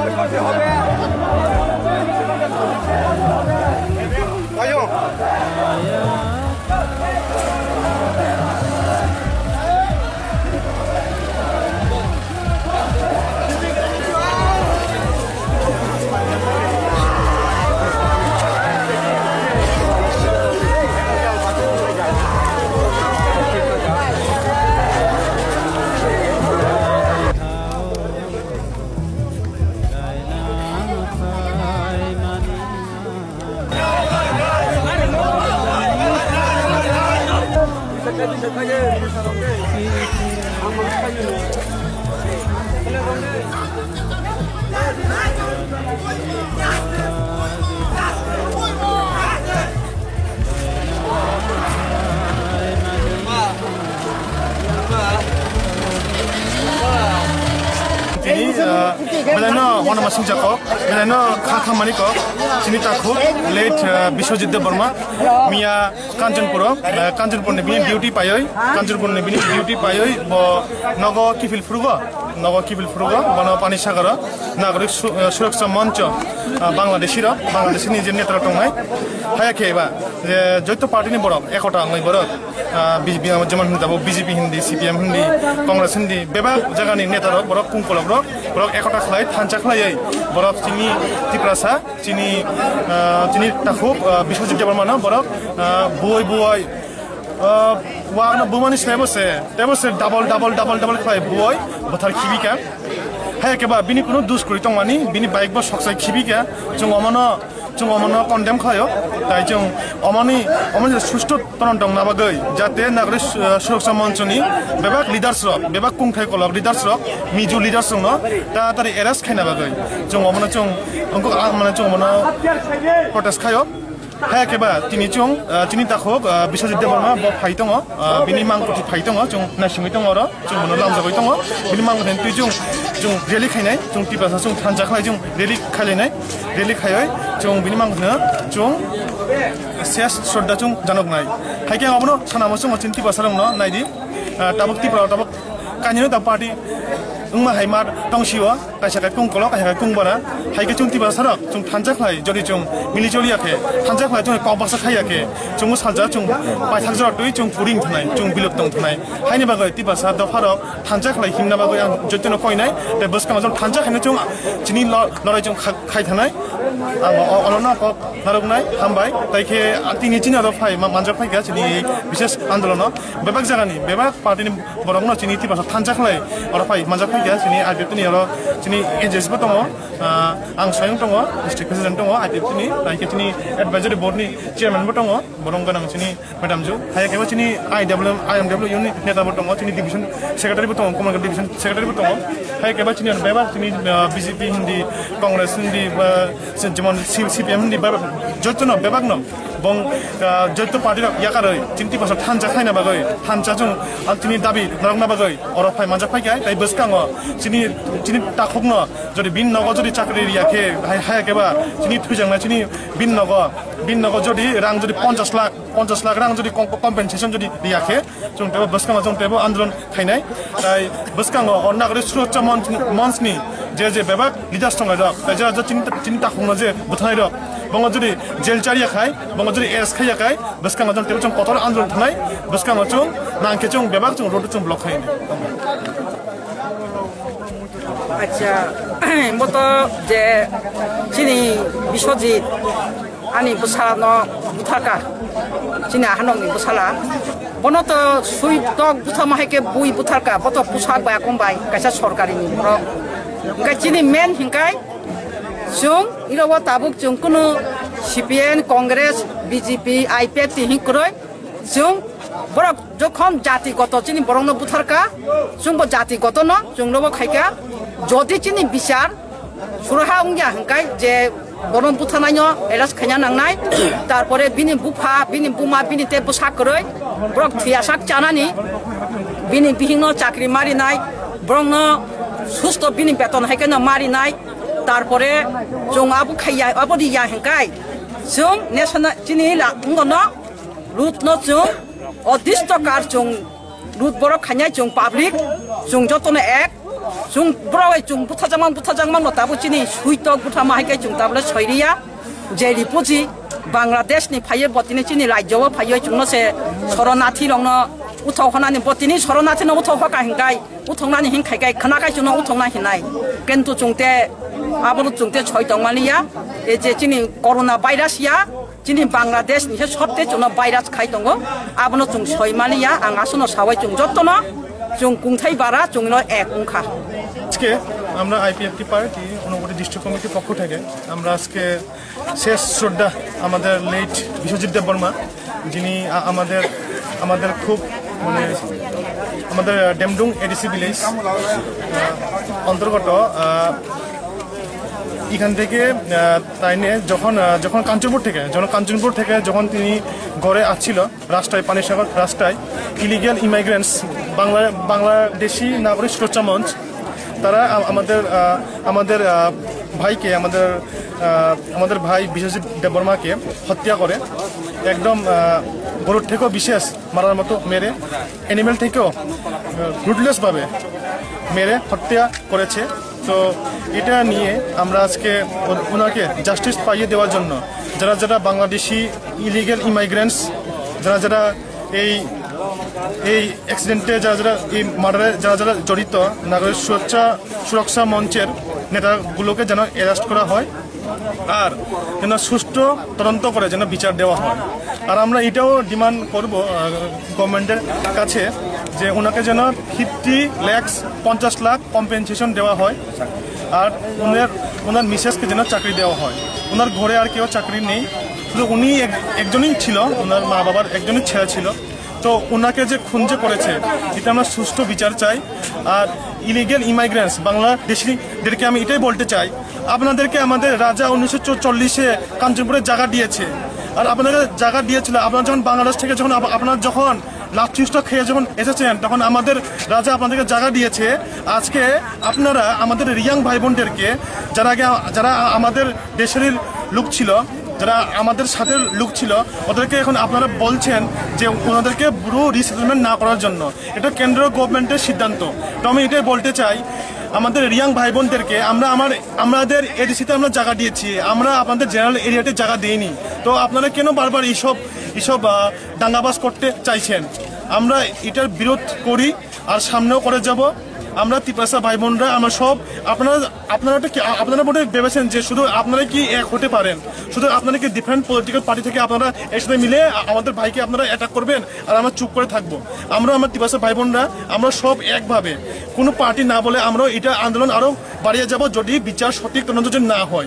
Belano one of my Jacob, Belano Kakamaniko, Sinitaku, late Biswajit Burma, Mia Kanjanpuro, Kanjanpur Nebin duty Payoi, Kanjanpur Nebin duty Payoi, Nogo Kifil Fruga, Nogo Kifil Fruga, Bono Panishagara, Nagrik Suraksa Moncho, Bangladeshira, Bangladeshi Generator Tomai, Hayakeva, the Joto Party Borok, Ekota, my Borok, BGP Hindi, CPM Hindi, Congress Hindi, Beba, Jagani Netaro, Borok Kunkola Borok, Borok Ekota Flight, Hanchaklay, Borok Tini, Tiprasa, Tini Tahub, Biswajit Jabarmana, Borok, Boy, one Bumanish Levose, double fly boy, but her Kibika. Hayakeba, Binikuno, Duskurito money, Bini Bike Boss, Kibika, Chumomano condemn Kayo, Taijung, Omani, Susto, Toronto, Navagoy, Jate, Nagris, Shoksa Monchoni, Bebak Leaders Rock, Bebak Kunkakola, Leaders Rock, Miju Leaders Rock, Tatari Eras Kanavagoy, Chumomano, Uncle Almanachomano, Protest Kayo. Hayakeba, Tinichung, Tinitahob, Biswajit Jabarma, Bob Haitongo, Binimang Haitongo, Nashimitongo, Lamzavitongo, Binimang and Tujung, Relic Hene, Jung Tipas, Hanjaklajung, Relic Kalene, Relic Hayoi, Jung Binimang, Jung, Sias Sordachung, Janognai. Haiki Omono, Sanamasung, Tintipasalam, Naidi, Tabak Tipa, Tabak, Kanyano, the party. Haimar, Tongshiwa, Kashaka Kunkola, Kumbara, Haikachung Tibasara, Tung Tanjakai, Jolichung, Milijoliake, Tanjakai, Kobasa Hayake, Jungus Hanjachung, by Tanzar, Chung Puring tonight, Chung Bilutong tonight, Hainebago, Tibasa, the Faro, Tanjakai, Himnabago, and Jotino Koine, the Buskamazon, Tanjak and Chung, Chini Lorajung Kaitanai, Olona, Narunai, Hambai, like Atinichina of Hai, Manjapai Gas, the Bishes Androna, Bebak Bebak, Party Borona, Chiniti, Tanjakai, or Manjapai. Sini adiptuni aro sini agency botongo ang sayang tongo district president tongo adiptuni like sini advisory board ni chairman botongo borong kanang sini madam ju hayake sini IMW unit neta botongo sini division secretary botongo communal division secretary botongo hayake sini beba sini BJP Hindi Congress Hindi jemon CPM Hindi jotono bebak no bong joto party yakaroi 20% hanja khaina bagoi hanja jung altini dabi narangna bagoi oro phai manja phai gai tai buskango chini takhokno jodi bin nogo jodi chakri riake hayakeba chini thujangna chini bin nogo jodi rang jodi 50 lakh rang jodi compensation jodi riake jung tebo buskango jung tebo andron khainai tai buskango onnagre surocha monsni je bebak leaders tonga dok tai ja chini takhokno je buthai dok Bongajuri jail charia khai, Bongajuri airs khaya khai, Buskan Majon Tibachung Kotor Andron Tanai, Buskan Machung, Nankechung, Bebachung, Rotuchung Block Hain. Acha, Moto, the Chini, Biswajit, Ani Busano, Butaka, China Hanong, Busala, Bonoto, Sweet Dog, Butamaheke, Bui Butaka, Boto Pusak by a combine, Kasha Sorkari, Kachini men Hinkai. Jung, irawa tabuk jung kuno CPN Congress BJP IPT hinkroi jung borok jokhon jati goto chini borong no butharka jung bo jati goto no jung no bo khaika jodi chini bisar surha ungya hangkai je borong buthananyo elas khanya nangnai tarpore bini bufa bini buma bini te busak kroi borok thiasak chanani bini bihingno chakri mari nai borong no susto bini beton haikena mari nai Tarpore, Jung Abu Kaya, Abodi Yahankai, Jung, National Chinila, Ngono, Root not Jung, or District Jung, Root Borok Kanya Jung Public, Jung Jotone Act, जों ब्रावै जों बुथाजांमान नताबो चिनि सुइतक बुथा माहायकै जों ताबले Syria जे रिपुजि बांलादेशनि फायो बतिनि चिनि राज्यआव फायो जोंनो से शरणार्थी रंनो उथाव हनानि बतिनि शरणार्थी न उथाव हका हिंगाय उथंनानि हिंखायगाय खनाखाय जोंनो उथंना हिनाय किन्तु जोंते आबो जोंते सैतंमालिया ए जे चिनि कोरोना भाइरास या चिनि बांलादेशनि से सबते जोंनो भाइरास खाय दङ आबो जों सैमालिया आं आसनो सावै जों जत्तनो जों कुंथाय बारा जोंनो एक उंखा আজকে আমরা আইপিএফটি পার্টি ঊনকোটি ডিস্ট্রিক্ট কমিটির পক্ষ থেকে আমরা আজকে শেষ শ্রদ্ধা আমাদের লেট বিশ্বজিৎ দেববর্মা যিনি আমাদের খুব মানে আমাদের ডেমডুং এডিসি ভিলেজ অন্তর্গত এখান থেকে তাই নিয়ে যখন কাঞ্চনপুর থেকে যখন তিনি ঘরে আসছিল রাস্তায় পানিসাগর রাস্তায় ইলিগ্যাল ইমাইগ্রেন্টস বাংলাদেশি নাগরিক সুরক্ষা মঞ্চ তারা আমাদের ভাইকে আমাদের ভাই বিশ্বজিৎ দেববর্মাকে হত্যা করে একদম গরুর থেকেও বিশেষ মারার মতো মেরে অ্যানিমেল থেকেও রুটলেসভাবে মেরে হত্যা করেছে। তো এটা নিয়ে আমরা আজকে ওনাকে জাস্টিস পাইয়ে দেওয়ার জন্য যারা বাংলাদেশি ইলিগ্যাল ইমাইগ্রেন্টস যারা এই অ্যাক্সিডেন্টে যারা এই মার্ডারে যারা জড়িত নাগরিক সুরক্ষা মঞ্চের নেতাগুলোকে যেন অ্যারেস্ট করা হয় আর যেন সুষ্ঠু তদন্ত করে যেন বিচার দেওয়া হয়। আর আমরা এটাও ডিমান্ড করব গভর্নমেন্টের কাছে যে ওনাকে যেন 50 লাখ কম্পেনসেশন দেওয়া হয় আর ওনার মিসেসকে যেন চাকরি দেওয়া হয়। ওনার ঘরে আর কেউ চাকরি নেই, শুধু উনি একজনই ছিল, ওনার মা বাবার একজনই ছেলে ছিল। তো ওনাকে যে খুন যে করেছে এটা আমরা সুষ্ঠু বিচার চাই। আর ইলিগ্যাল ইমাইগ্রেন্টস বাংলাদেশিদেরকে আমি এটাই বলতে চাই, আপনাদেরকে আমাদের রাজা 1940-এ কাঞ্চনপুরে জায়গা দিয়েছে আর আপনাদের জায়গা দিয়েছিল। আপনারা যখন বাংলাদেশ থেকে আপনারা যখন লাঠিটা খেয়ে যখন এসেছেন তখন আমাদের রাজা আপনাদেরকে জায়গা দিয়েছে। আজকে আপনারা আমাদের রিয়াং ভাই বোনদেরকে যারা আমাদের দেশেরই লোক ছিল, যারা আমাদের সাথে লোক ছিল, ওদেরকে এখন আপনারা বলছেন যে ওনাদেরকে পুরো রিসেটেলমেন্ট না করার জন্য। এটা কেন্দ্রীয় গভর্নমেন্টের সিদ্ধান্ত। তো আমি এটাই বলতে চাই আমাদের রিয়াং ভাই বোনদেরকে আমাদের এডিসিতে আমরা জায়গা দিয়েছি, আমরা আপনাদের জেনারেল এরিয়াতে জায়গা দিইনি। তো আপনারা কেন বারবার এইসব দাঙ্গাবাজ করতে চাইছেন? আমরা এটার বিরোধ করি আর সামনেও করে যাব। আমরা তিপ্রাসা ভাই বোনরা আমরা সব আপনারা বোধহয় ভেবেছেন যে শুধু আপনারা কি এক হতে পারেন, শুধু আপনারা কি ডিফারেন্ট পলিটিক্যাল পার্টি থেকে আপনারা একসাথে মিলে আমাদের ভাইকে আপনারা অ্যাটাক করবেন আর আমরা চুপ করে থাকবো। আমার তিপ্রাসা ভাই বোনরা আমরা সব একভাবে কোনো পার্টি না বলে আমরা এটা আন্দোলন আরো বাড়িয়ে যাব যদি বিচার সঠিক তদন্ত না হয়।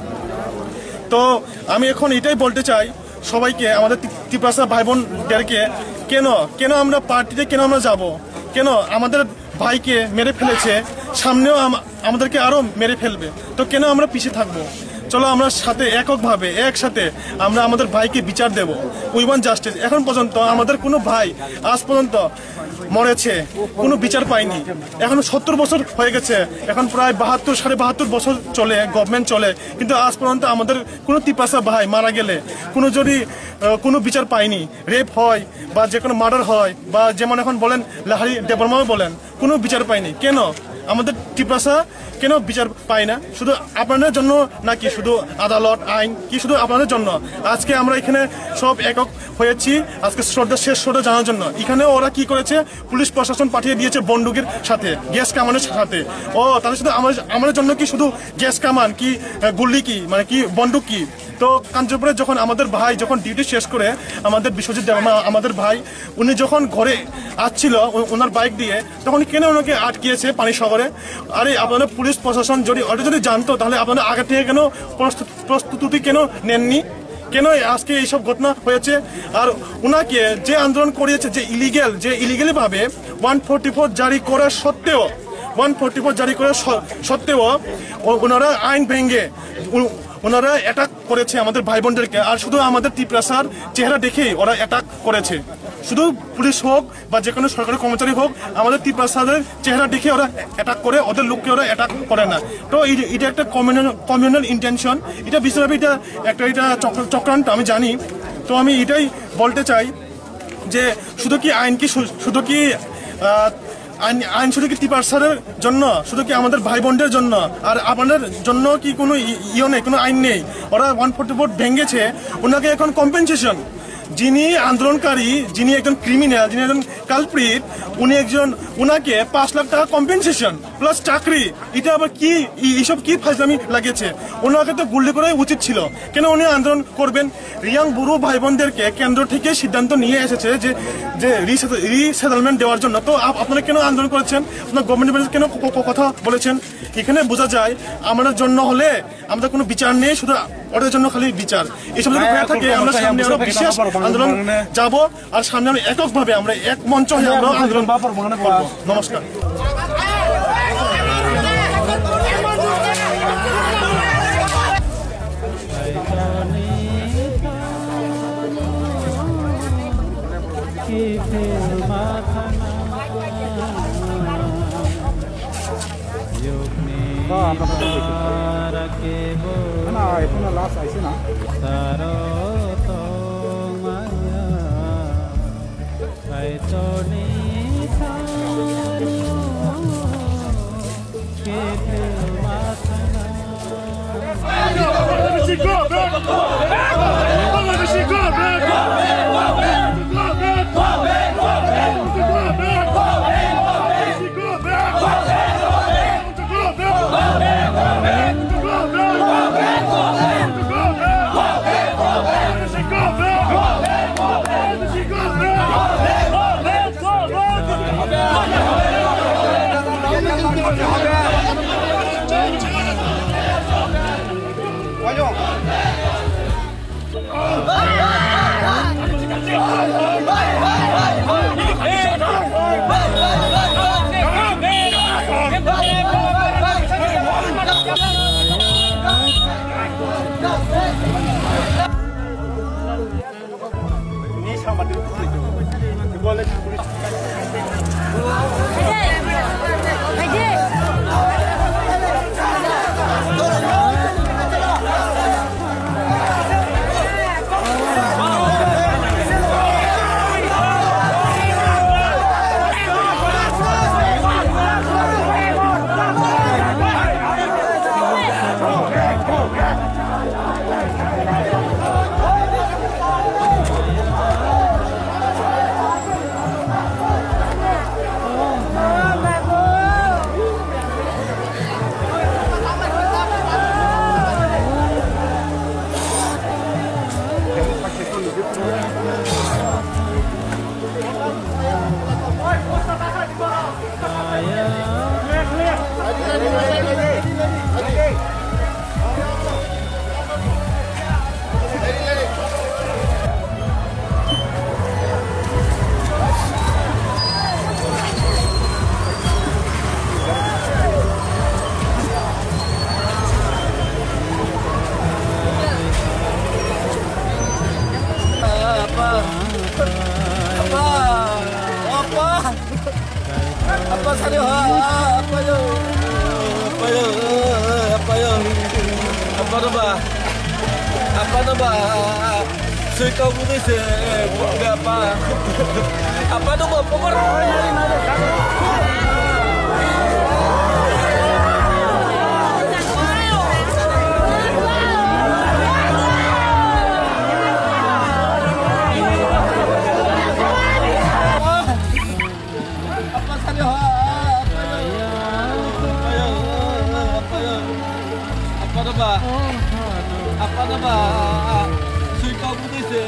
তো আমি এখন এটাই বলতে চাই সবাইকে, আমাদের তিপ্রাসা ভাই বোনদেরকে, কেন আমরা পার্টিতে কেন আমরা যাব? কেন আমাদের ভাইকে মেরে ফেলেছে, সামনেও আমাদেরকে আরো মেরে ফেলবে। তো কেন আমরা পিছিয়ে থাকবো? চলো আমরা সাথে এককভাবে একসাথে আমরা আমাদের ভাইকে বিচার দেব। We want justice. এখন পর্যন্ত আমাদের কোনো ভাই আজ পর্যন্ত মরেছে, কোনো বিচার পায়নি। এখন 70 বছর হয়ে গেছে, এখন প্রায় 72-72 বছর চলে গভর্নমেন্ট চলে, কিন্তু আজ পর্যন্ত আমাদের কোনো তিপ্রাসা ভাই মারা গেলে কোনো বিচার পায়নি। রেপ হয় বা যে কোনো মার্ডার হয় বা যেমন এখন বলেন লাহারি দেববর্মাও বলেন, কোনো বিচার পায়নি। কেন আমাদের তিপ্রাসা কেন বিচার পায় না? শুধু আপনাদের জন্য নাকি শুধু আদালত আইন কি শুধু আপনাদের জন্য? আজকে আমরা এখানে সব একক হয়েছি আজকে শেষ শ্রদ্ধা জানার জন্য। এখানে ওরা কি করেছে, পুলিশ প্রশাসন পাঠিয়ে দিয়েছে বন্দুকের সাথে, গ্যাস কামানের সাথে। তাদের সাথে আমাদের জন্য কি শুধু গ্যাস কামান কি গুলি কি মানে কি বন্দুক কি? তো কাঞ্চনপুরে যখন আমাদের ভাই ডিউটি শেষ করে আমাদের বিশ্বজিৎ দেববর্মা আমাদের ভাই উনি যখন ঘরে আসছিল ওনার বাইক দিয়ে, তখন কেন ওনাকে আটকিয়েছে পানিসাগরে? আরে আপনাদের পুলিশ প্রশাসন যদি জানতো তাহলে আপনারা আগে থেকে কেন প্রস্তুতি কেন নেননি? কেন আজকে এইসব ঘটনা হয়েছে? আর ওনাকে যে আন্দোলন করিয়েছে, যে ইলিগালি ভাবে 144 জারি করার সত্ত্বেও ওনারা আইন ভেঙে ওনারা অ্যাটাক করেছে আমাদের ভাই বোনদেরকে। আর শুধু আমাদের তিপ্রাসার চেহারা দেখেই ওরা অ্যাটাক করেছে। শুধু পুলিশ হোক বা যে কোনো সরকারি কর্মচারী হোক, আমাদের তিপ্রাসাদের চেহারা দেখে ওরা অ্যাটাক করে, ওদের লোককে ওরা অ্যাটাক করে না। তো এটা একটা কমিউনাল ইন্টেনশন, এটা বিশেষভাবে এটা চক্রান্ত আমি জানি। তো আমি এটাই বলতে চাই যে শুধু কি আইন শুধু কি টিপার্সারের জন্য, শুধু কি আমাদের ভাই বোনদের জন্য, আর আপনাদের জন্য কি কোনো নেই, কোনো আইন নেই? ওরা 144 ভেঙেছে, ওনাকে এখন কম্পেনসেশন, যিনি আন্দোলনকারী, যিনি একজন ক্রিমিনাল, যিনি একজন কালপ্রিট, উনাকে 5 লাখ টাকা কম্পেনসেশন প্লাস চাকরি। এটা আবার কি, এইসব কি ফাজলামি লাগিয়েছে? ওনাকে তো গুলি করাই উচিত ছিল। কেন উনি আন্দোলন করবেন? রিয়াং বুড়ো ভাই বোনদেরকে কেন্দ্র থেকে সিদ্ধান্ত নিয়ে এসেছে যে রিসেটেলমেন্ট দেওয়ার জন্য। তো আপনারা কেন আন্দোলন করেছেন? আপনার গভর্নমেন্টের কেন কথা বলেছেন? এখানে বোঝা যায় আমাদের জন্য হলে আমাদের কোনো বিচার নেই, শুধু ওদের জন্য খালি বিচার। এইসব যদি হয়ে থাকে আমরা সামনে আরো বিশেষ আন্দোলন যাব, আর সামনে আমরা এককভাবে আমরা এক মঞ্চ হয়ে আমরা আন্দোলন করব। নমস্কার। Apa saja, apa yo, apa tu bah, sekau pun se, apa tu bah, power. Apa nama? Suika putih se.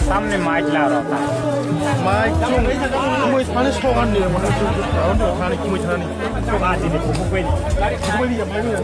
सामने माइक ला रहा था माइक 좀 कुमै थाने सोगान्ने भने त्यो थाने कुमै थाने तो बाजी ने कुकुई कुमै या mike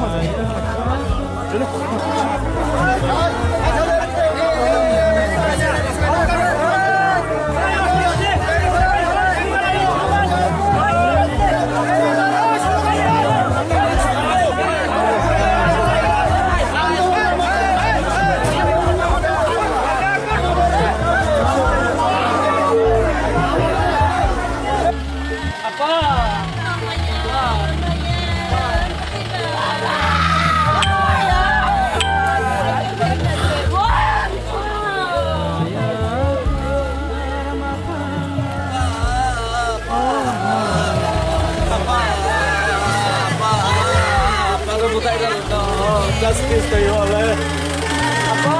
Just kiss the yole. Apa?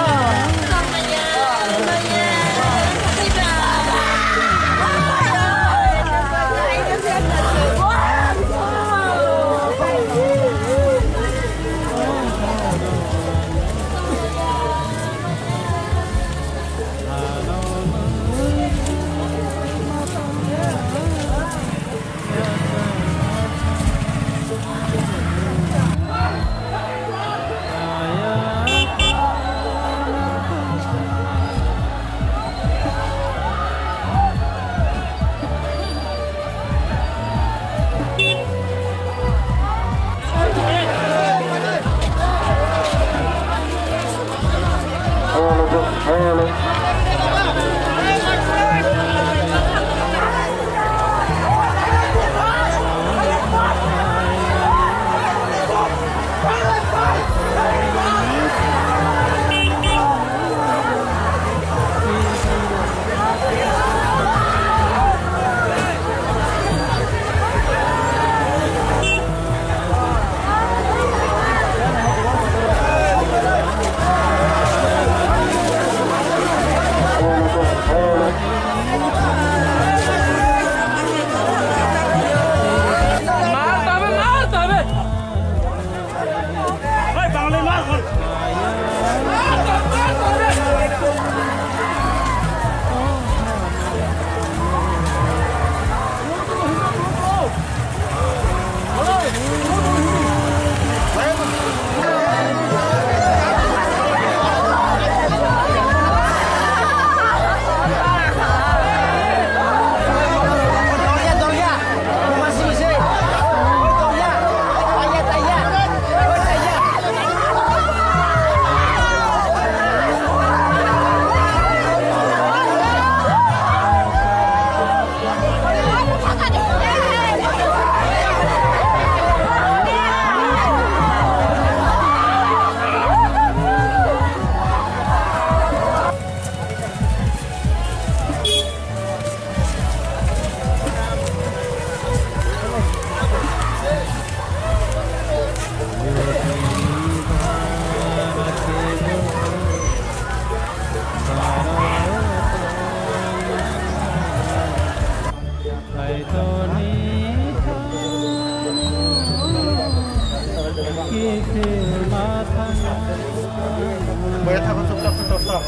Boleh takut stop.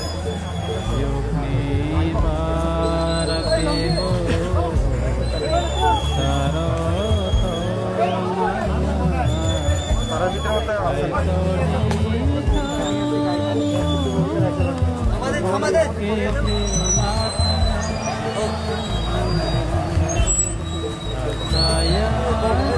Saya